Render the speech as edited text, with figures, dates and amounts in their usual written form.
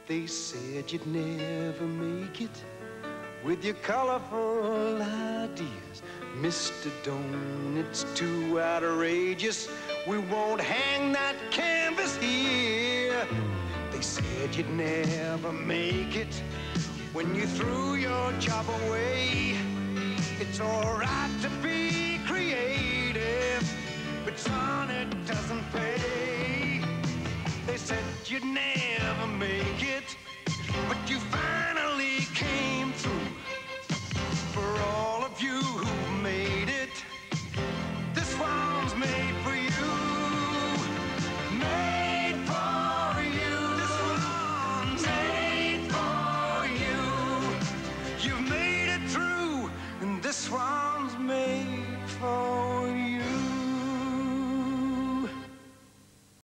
They said you'd never make it with your colorful ideas. Mr. Don't, it's too outrageous. We won't hang that canvas here. They said you'd never make it when you threw your job away. It's all right to be creative, but son, it doesn't pay. They said you'd never make it, but you